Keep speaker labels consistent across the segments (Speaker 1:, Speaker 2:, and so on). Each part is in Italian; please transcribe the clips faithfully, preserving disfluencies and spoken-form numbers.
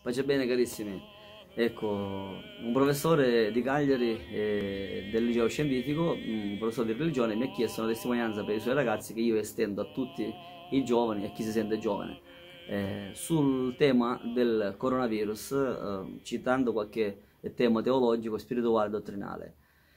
Speaker 1: Pace bene carissimi, ecco, un professore di Cagliari eh, del liceo scientifico, un professore di religione, mi ha chiesto una testimonianza per i suoi ragazzi che io estendo a tutti i giovani e chi si sente giovane, eh, sul tema del coronavirus, eh, citando qualche tema teologico, spirituale, dottrinale.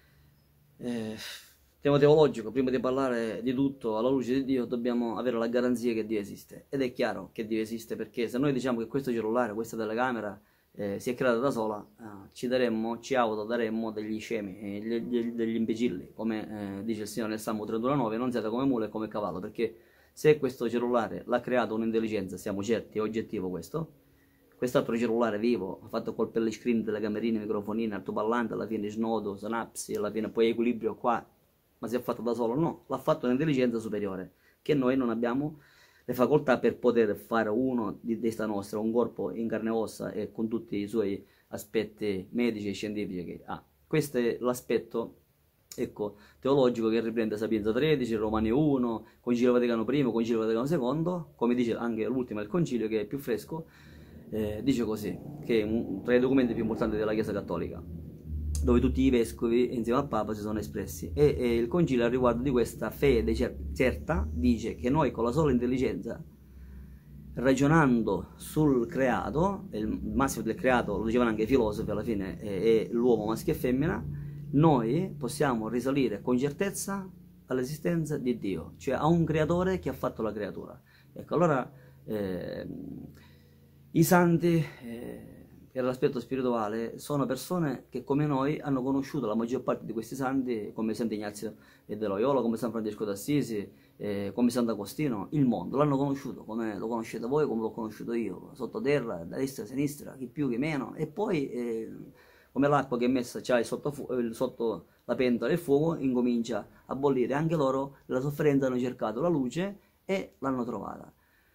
Speaker 1: Eh, tema teologico, prima di parlare di tutto alla luce di Dio dobbiamo avere la garanzia che Dio esiste, ed è chiaro che Dio esiste, perché se noi diciamo che questo cellulare, questa telecamera eh, si è creata da sola, eh, ci daremmo, ci autodaremmo degli scemi, eh, degli, degli imbecilli, come eh, dice il Signore nel Salmo trentuno nove, non siate come mule e come cavallo, perché se questo cellulare l'ha creato un'intelligenza, siamo certi, è oggettivo questo, quest'altro cellulare vivo, fatto col pelliscreen, telecamerine, microfonine, altoparlante, alla fine snodo, synapsi, alla fine poi equilibrio qua, ma si è fatto da solo? No, l'ha fatto un'intelligenza superiore, che noi non abbiamo le facoltà per poter fare uno di testa nostra, un corpo in carne e ossa e con tutti i suoi aspetti medici e scientifici che ha. Questo è l'aspetto, ecco, teologico che riprende Sapienza tredici, Romani uno, Concilio Vaticano primo, Concilio Vaticano secondo, come dice anche l'ultimo, il Concilio, che è più fresco, eh, dice così, che è un, tra i documenti più importanti della Chiesa Cattolica, dove tutti i vescovi insieme al Papa si sono espressi, e, e il Concilio a riguardo di questa fede certa dice che noi con la sola intelligenza, ragionando sul creato, il massimo del creato, lo dicevano anche i filosofi alla fine, è, è l'uomo maschio e femmina, noi possiamo risalire con certezza all'esistenza di Dio, cioè a un creatore che ha fatto la creatura. Ecco, allora eh, i santi, eh, per l'aspetto spirituale, sono persone che come noi hanno conosciuto la maggior parte di questi santi, come Sant'Ignazio de Loyola, come San Francesco d'Assisi, eh, come Sant'Agostino, il mondo, l'hanno conosciuto come lo conoscete voi, come l'ho conosciuto io, sottoterra, da destra a sinistra, chi più chi meno, e poi eh, come l'acqua che è messa c'ha sotto, sotto la pentola e il fuoco, incomincia a bollire, anche loro la sofferenza hanno cercato la luce e l'hanno trovata.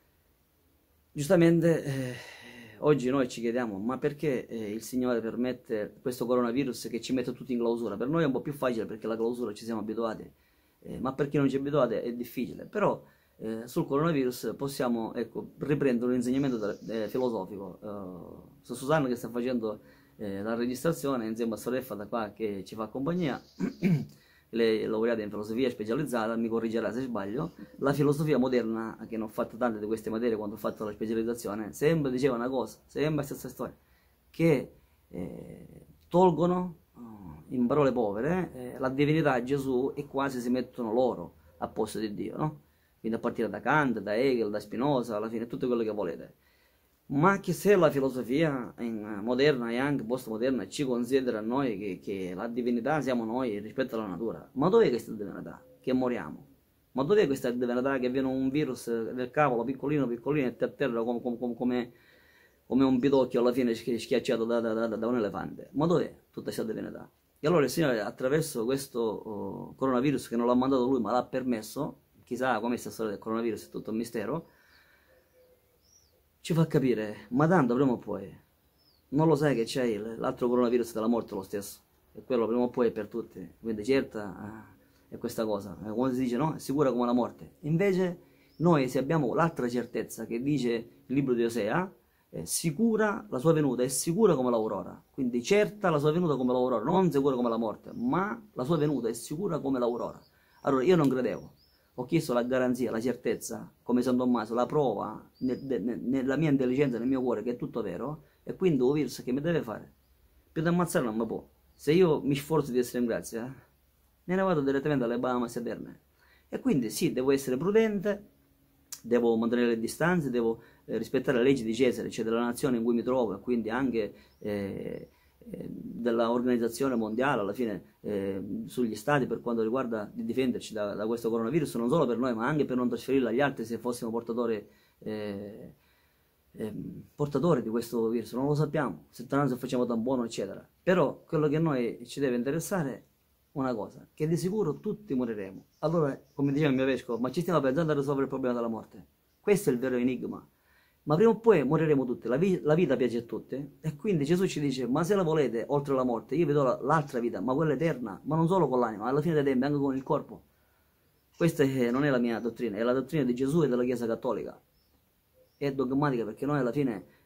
Speaker 1: Giustamente eh, oggi noi ci chiediamo, ma perché eh, il Signore permette questo coronavirus che ci mette tutti in clausura? Per noi è un po' più facile perché la clausura ci siamo abituati, eh, ma per chi non ci è abituato è difficile. Però eh, sul coronavirus possiamo, ecco, riprendere un insegnamento eh, filosofico. Uh, su Susanna che sta facendo eh, la registrazione insieme a sorella da qua che ci fa compagnia. Lei è laureata in filosofia specializzata, mi corrigerà se sbaglio. La filosofia moderna, che non ho fatto tante di queste materie quando ho fatto la specializzazione, sempre diceva una cosa, sempre la stessa storia, che eh, tolgono, in parole povere, eh, la divinità a Gesù e quasi si mettono loro a posto di Dio, no? Quindi a partire da Kant, da Hegel, da Spinoza, alla fine tutto quello che volete. Ma che se la filosofia moderna e anche postmoderna ci considera noi che, che la divinità siamo noi rispetto alla natura, ma dov'è questa divinità? Che moriamo? Ma dov'è questa divinità che viene un virus del cavolo piccolino piccolino e ti atterra come, come, come, come un pidocchio alla fine schiacciato da, da, da, da un elefante? Ma dov'è tutta questa divinità? E allora il Signore, attraverso questo oh, coronavirus, che non l'ha mandato Lui ma l'ha permesso, chissà come sta storia del coronavirus, è tutto un mistero, ci fa capire, ma tanto prima o poi, non lo sai che c'è l'altro coronavirus della morte lo stesso, e quello prima o poi è per tutti, quindi certa eh, è questa cosa, eh, come si dice, no? È sicura come la morte. Invece noi, se abbiamo l'altra certezza che dice il libro di Osea, è sicura la sua venuta, è sicura come l'aurora, quindi certa la sua venuta come l'aurora, non sicura come la morte, ma la sua venuta è sicura come l'aurora. Allora io non credevo. Ho chiesto la garanzia, la certezza, come San Tommaso, la prova nel, nel, nella mia intelligenza, nel mio cuore, che è tutto vero, e quindi un virus che mi deve fare? Più di ammazzare non mi può. Se io mi sforzo di essere in grazia, eh, me ne vado direttamente alle Bahamas eterne. E quindi sì, devo essere prudente, devo mantenere le distanze, devo eh, rispettare le leggi di Cesare, cioè della nazione in cui mi trovo, e quindi anche eh, dell'organizzazione mondiale alla fine eh, sugli stati per quanto riguarda di difenderci da, da questo coronavirus, non solo per noi ma anche per non trasferirlo agli altri se fossimo portatori eh, eh, portatori di questo virus, non lo sappiamo, se tanto facciamo tampone eccetera. Però quello che a noi ci deve interessare è una cosa, che di sicuro tutti moriremo. Allora, come diceva il mio vescovo, ma ci stiamo pensando a risolvere il problema della morte? Questo è il vero enigma. Ma prima o poi moriremo tutti, la, vi la vita piace a tutti, e quindi Gesù ci dice, ma se la volete oltre la morte, io vi do l'altra la vita, ma quella eterna, ma non solo con l'anima, alla fine dei tempi anche con il corpo. Questa è, non è la mia dottrina, è la dottrina di Gesù e della Chiesa Cattolica. È dogmatica perché noi alla fine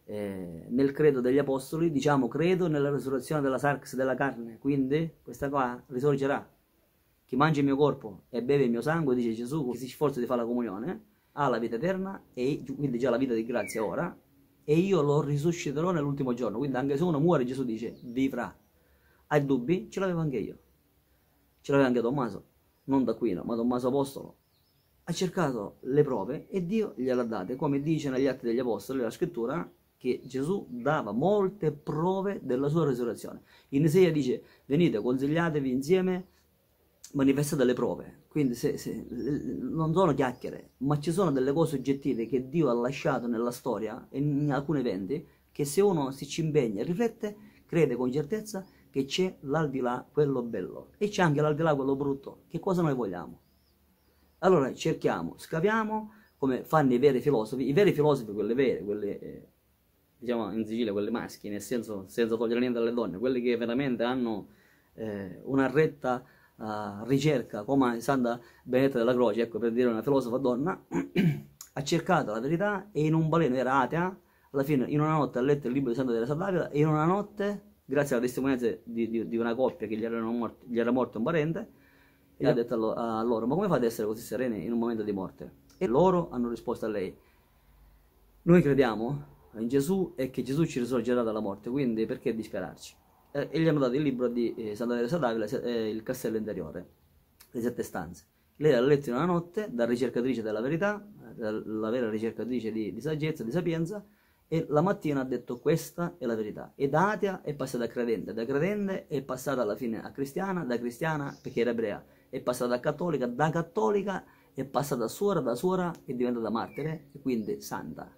Speaker 1: eh, nel credo degli apostoli diciamo credo nella risurrezione della sarx della carne, quindi questa qua risorgerà. Chi mangia il mio corpo e beve il mio sangue, dice Gesù, chi si sforza di fare la comunione, ha la vita eterna, e quindi già la vita di grazia ora, e io lo risusciterò nell'ultimo giorno. Quindi anche se uno muore, Gesù dice, vivrà. Hai dubbi? Ce l'avevo anche io. Ce l'aveva anche Tommaso, non d'Aquino, ma Tommaso Apostolo. Ha cercato le prove e Dio gliele ha date, come dice negli Atti degli Apostoli, la scrittura, che Gesù dava molte prove della sua risurrezione. In Isaia dice, venite, consigliatevi insieme, manifestate le prove. Quindi se, se, non sono chiacchiere, ma ci sono delle cose oggettive che Dio ha lasciato nella storia, in alcuni eventi, che se uno si ci impegna e riflette, crede con certezza che c'è l'aldilà, quello bello, e c'è anche l'aldilà, quello brutto. Che cosa noi vogliamo? Allora cerchiamo, scaviamo, come fanno i veri filosofi, i veri filosofi, quelli veri, quelli, eh, diciamo in Sicilia, quelli maschi, nel senso, senza togliere niente alle donne, quelli che veramente hanno eh, una retta Uh, ricerca, come Santa Benedetta della Croce, ecco, per dire una filosofa donna, ha cercato la verità e in un baleno, era atea, alla fine in una notte ha letto il libro di Santa Teresa d'Avila e in una notte, grazie alla testimonianza di, di, di una coppia che gli, morti, gli era morto un parente, e ha detto a loro, a loro, ma come fate ad essere così sereni in un momento di morte? E loro hanno risposto a lei, noi crediamo in Gesù e che Gesù ci risorgerà dalla morte, quindi perché disperarci? E gli hanno dato il libro di eh, Santa Teresa d'Avila, eh, il castello interiore, le sette stanze. Lei l'ha letto in una notte, da ricercatrice della verità, la vera ricercatrice di, di saggezza, di sapienza, e la mattina ha detto questa è la verità. E da atea è passata a credente, da credente è passata alla fine a cristiana, da cristiana, perché era ebrea, è passata a cattolica, da cattolica è passata a suora, da suora è diventata martire, e quindi santa.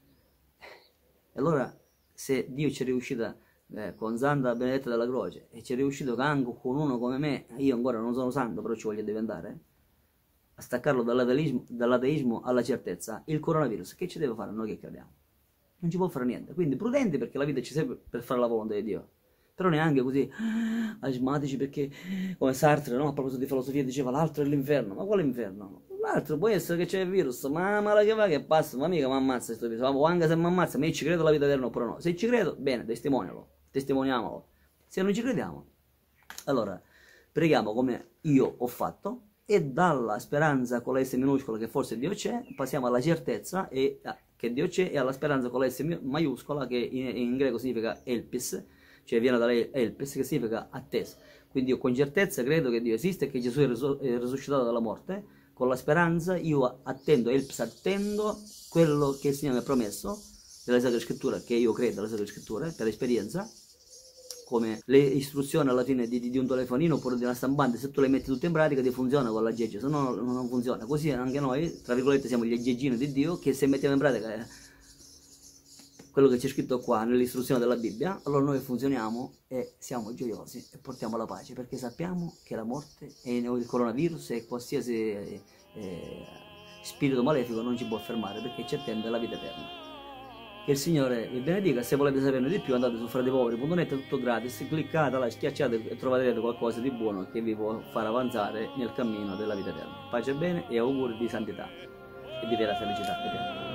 Speaker 1: E allora, se Dio ci è riuscita Eh, con Santa Benedetta della Croce e ci è riuscito che anche con uno come me, io ancora non sono santo però ci voglio diventare, a staccarlo dall'ateismo, dall'ateismo alla certezza, il coronavirus che ci deve fare noi che crediamo? Non ci può fare niente, quindi prudenti, perché la vita ci serve per fare la volontà di Dio, però neanche così asmatici, perché come Sartre, no? A proposito di filosofia, diceva l'altro è l'inferno. Ma quale inferno? L'altro può essere che c'è il virus, ma male che va che passa, ma mica mi ammazza questo virus, o anche se mi ammazza, ma io ci credo alla vita eterna oppure no. Se ci credo, bene, testimonialo, testimoniamolo. Se non ci crediamo, allora preghiamo come io ho fatto, e dalla speranza con la S minuscola che forse Dio c'è, passiamo alla certezza e, ah, che Dio c'è, e alla speranza con la S maiuscola, che in, in greco significa elpis, cioè viene da elpis, che significa attesa. Quindi io con certezza credo che Dio esiste e che Gesù è, risu è risuscitato dalla morte. Con la speranza io attendo, elpis attendo quello che il Signore mi ha promesso della Sacra Scrittura, che io credo alla Sacra Scrittura per esperienza, come le istruzioni alla fine di, di, di un telefonino oppure di una stampante, se tu le metti tutte in pratica ti funziona con l'aggeggio, se no non funziona. Così anche noi, tra virgolette, siamo gli aggeggini di Dio, che se mettiamo in pratica eh, quello che c'è scritto qua nell'istruzione della Bibbia, allora noi funzioniamo e siamo gioiosi e portiamo la pace, perché sappiamo che la morte e il coronavirus e qualsiasi eh, eh, spirito malefico non ci può fermare, perché ci attende la vita eterna. Che il Signore vi benedica. Se volete saperne di più andate su fratellipoveri punto net, è tutto gratis, cliccate là, schiacciate e troverete qualcosa di buono che vi può far avanzare nel cammino della vita eterna. Pace e bene e auguri di santità e di vera felicità eterna.